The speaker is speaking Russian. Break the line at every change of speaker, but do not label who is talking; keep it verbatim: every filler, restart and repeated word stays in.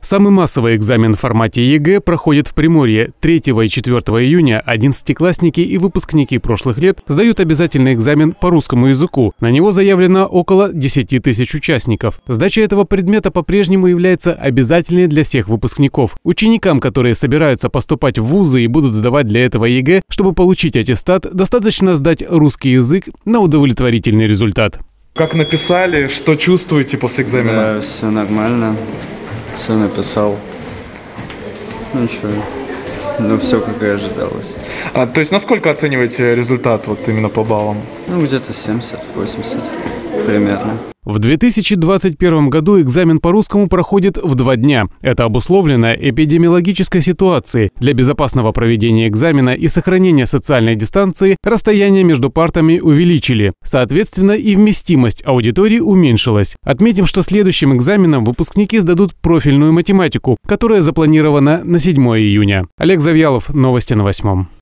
Самый массовый экзамен в формате ЕГЭ проходит в Приморье. третьего и четвёртого июня одиннадцатиклассники и выпускники прошлых лет сдают обязательный экзамен по русскому языку. На него заявлено около десяти тысяч участников. Сдача этого предмета по-прежнему является обязательной для всех выпускников. Ученикам, которые собираются поступать в вузы и будут сдавать для этого ЕГЭ, чтобы получить аттестат, достаточно сдать русский язык на удовлетворительный результат.
Как написали, что чувствуете после экзамена?
Да, все нормально. Все написал. Ну ничего. Ну все как и ожидалось.
А, то есть насколько оцениваете результат вот именно по баллам?
Ну где-то семьдесят-восемьдесят примерно.
В две тысячи двадцать первом году экзамен по русскому проходит в два дня. Это обусловлено эпидемиологической ситуацией. Для безопасного проведения экзамена и сохранения социальной дистанции расстояние между партами увеличили. Соответственно, и вместимость аудитории уменьшилась. Отметим, что следующим экзаменом выпускники сдадут профильную математику, которая запланирована на седьмое июня. Олег Завьялов, новости на восьмом.